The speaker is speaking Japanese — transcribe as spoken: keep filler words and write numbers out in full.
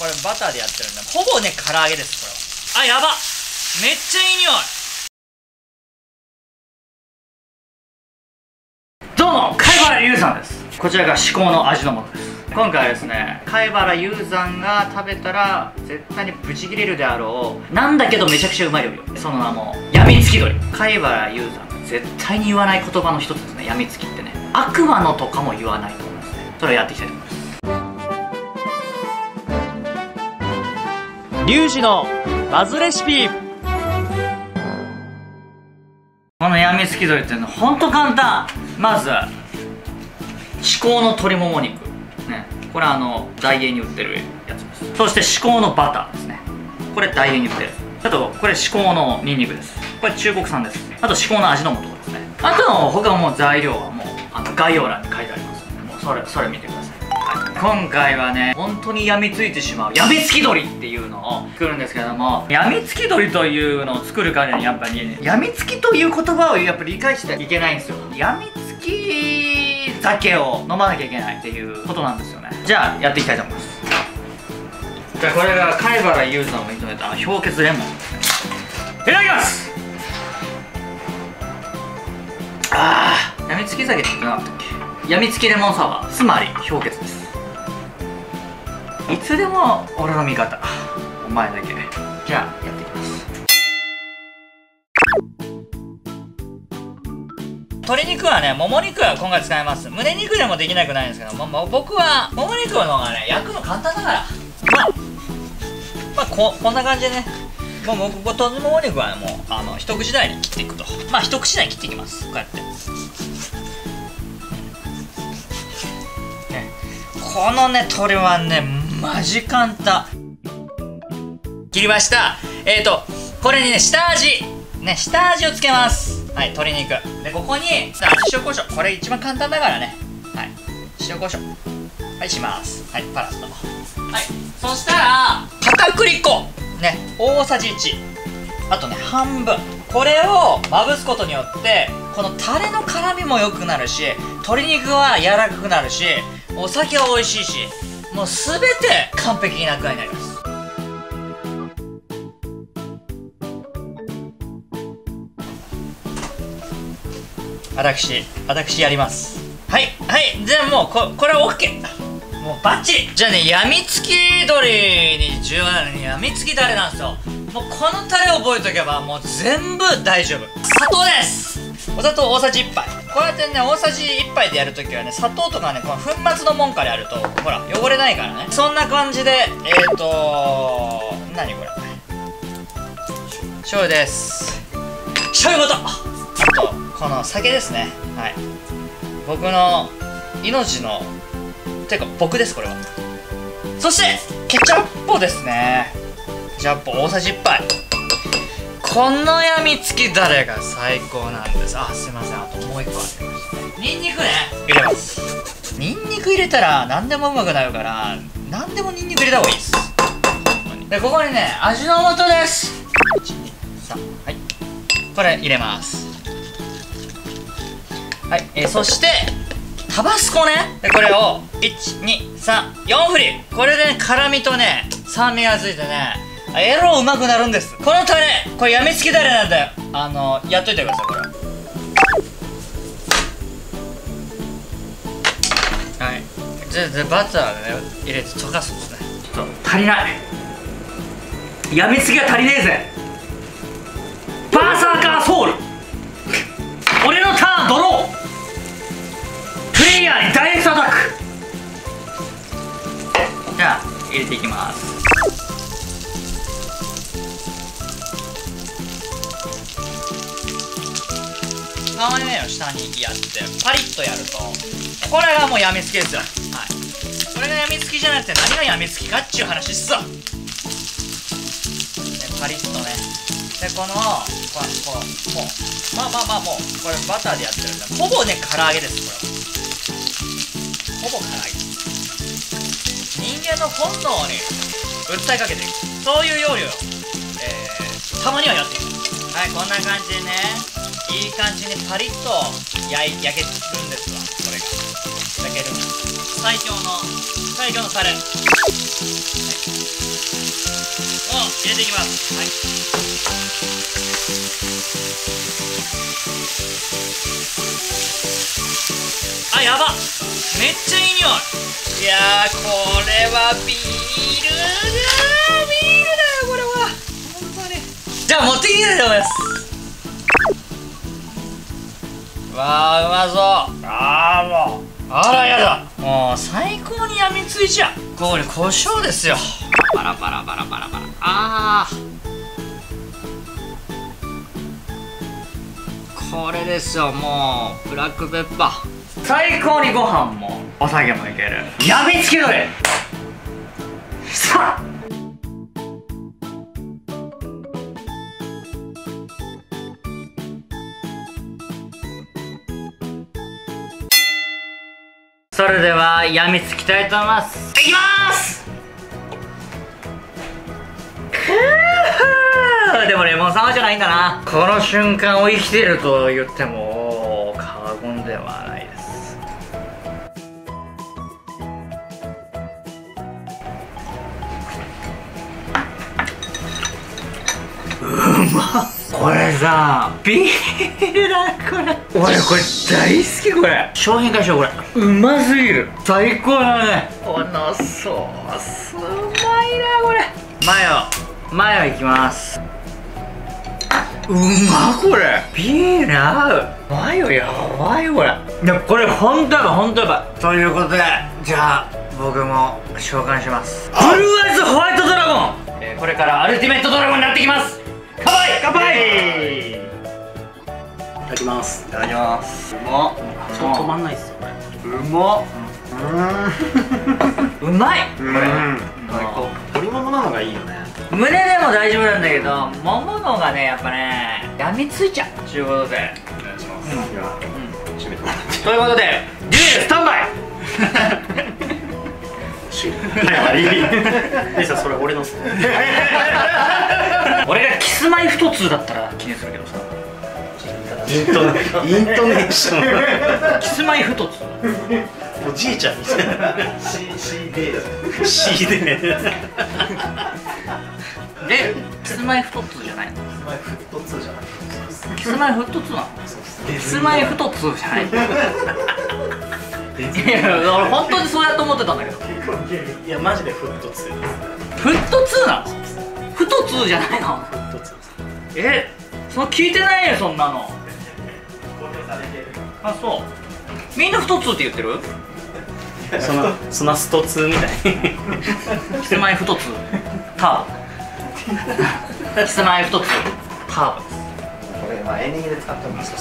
これバターでやってるんで、ほぼね唐揚げです。これはあ、やば、めっちゃいい匂い。どうも、貝原雄山です。こちらが至高の味の素です。今回はですね、貝原雄山が食べたら絶対にブチ切れるであろう、なんだけどめちゃくちゃうまい料理、その名もやみつき鶏。貝原雄山が絶対に言わない言葉の一つですね。やみつきってね、悪魔のとかも言わないと思いますね。それをやっていきたいと思います。 リュウジのバズレシピ。 このやみつき鶏っていうのはほんと簡単。まず至高の鶏もも肉ね、これはあのダイエーに売ってるやつです。そして至高のバターですね、これダイエーに売ってる。あとこれ至高のニンニクです。これ中国産です。あと至高の味の素ですね。あとの他のもう材料はもうあの概要欄に書いてありますので、もうそれそれ見てください。今回はね、本当にやみついてしまうやみつき鶏っていうのを作るんですけども、やみつき鶏というのを作るからにやっぱりやみつきという言葉をやっぱり理解していけないんですよ。やみつき酒を飲まなきゃいけないっていうことなんですよね。じゃあやっていきたいと思います。じゃあこれが貝原雄山を認めた氷結レモンですね。いただきます。あー、やみつき酒って言ってなかったっけ。やみつきレモンサワー、つまり氷結です。いつでも俺の味方、お前だけ。じゃあやっていきます。鶏肉はね、もも肉は今回使います。胸肉でもできなくないんですけども、も僕はもも肉の方がね焼くの簡単だから、まあまあ こ, こんな感じでね、もうもうここ鶏もも肉はもうあの一口大に切っていくと。まあ一口大に切っていきます。こうやってね、このね鶏はねマジ簡単。切りました。えーとこれにね下味ね下味をつけます。はい、鶏肉で、ここに味塩コショウ、これ一番簡単だからね。はい、塩コショウ、はい、します。はい、パラッと。はい、そしたら片栗粉ね大さじいち、あとね半分、これをまぶすことによってこのタレの辛みも良くなるし、鶏肉は柔らかくなるし、お酒は美味しいし、もう全て完璧な具合になります。私私やります。はいはい、じゃあもう こ, これは オーケー、 もうバッチリ。じゃあね、やみつき鶏に重要なのにやみつきタレなんですよ。もうこのタレを覚えておけばもう全部大丈夫。砂糖です。お砂糖大さじいっぱい。こうやってね大さじいっぱいでやるときはね、砂糖とかねこの粉末のもんからやるとほら汚れないからね。そんな感じで、えーと何これ、醤油です。醤油ごと、あとこの酒ですね。はい、僕の命のてか僕です、これは。そしてケチャップですね。ケチャップ大さじいっぱい。このやみつきダレが最高なんです。あ、すいません、あともう一個ありましたね。ニンニクね入れます。ニンニク入れたら何でもうまくなるから、何でもニンニク入れた方がいいです。でここにね味の素です。いちにさん、はい、これ入れます。はい、えー、そしてタバスコね。でこれをいちにさんよん振り、これでね辛みとね酸味がついてねエロうまくなるんです。このタレ、これやみつきタレなんだよ。あのやっといてください、これ。はい、じゃあバターでね入れて溶かすんですね。ちょっと足りない、やみつきが足りねえぜ。バーサーカーソウル俺のターンドロー、プレイヤーにダイレクトアタック。じゃあ入れていきます。皮目を下にやってパリッとやると、これがもうやみつきですよ。はい、これがやみつきじゃなくて何がやみつきかっちゅう話っすよ。パリッとね。でこのこうこうもうまあまあまあもうこれバターでやってるんで、ほぼね唐揚げです。これはほぼ唐揚げ。人間の本能に訴えかけていく、そういう料理を、えー、たまにはやっていく。はい、こんな感じでねいい感じにパリッと焼い焼けるんですわ。これが焼ける最強の最強のタレ、はい、 入れていきます。はい、あ、やばっ、めっちゃいい匂い。いやー、これはビールだー、ビールだよこれは本当に。じゃあ持ってきてと思います。わあ、うまそう。ああ、もうあらやだ、もう最高にやみついちゃう。ここに胡椒ですよ。バラバラバラバラバラ。ああ、これですよ、もうブラックペッパー。最高にご飯もお酒もいけるやみつき鶏。さあ、それではやみつきたいと思います。いきます。くー、でもレモンサワーじゃないんだな。この瞬間を生きてると言っても過言ではないです。うまっ、これさ、ビールだこれ。俺これ大好き、これ商品化しよう。これうますぎる、最高だね。このソースうまいな。これマヨマヨいきます。うまっ、これビール合う。マヨやばいこれ。いや、これほんとやばい、ほんとやばい。ということで、じゃあ僕も召喚します。ブルーアイズホワイトドラゴン、えー、これからアルティメットドラゴンになってきます。乾杯乾杯。 いただきます。 いただきます。うまっ、 ちょっと止まんないっすよこれ。 うまっ、うまいこれ。 最高。鶏ももなのがいいよね。 胸でも大丈夫なんだけど、もものがね、やっぱね、やみついちゃう。ということで、 お願いします。いや、締めてもらって。 ということで、デュエルスタンバイ。 はい、終わり。姉さん、それ俺のっす。 俺がキスマイ太通だったら気にするけどさ、 イントネイントネーション。 キスマイ太通おじいちゃんみたいな。シーデー シーデーで、キスマイ太通じゃないの？ キスマイフットツーじゃない。 キスマイ太通なの？キスマイ太通じゃない。いや、俺本当にそうやって思ってたんだけど。 いや、マジでフットツーです。 フットツーなの？太通じゃないの？ フットツーです。 え、その聞いてないよそんなの。あ、そう。みんな太通って言ってる？ そのそのストツーみたい。 キスマイ太通ターボ。キスマイ太通ターボです。 これまあエンディングで使ってもいいですか？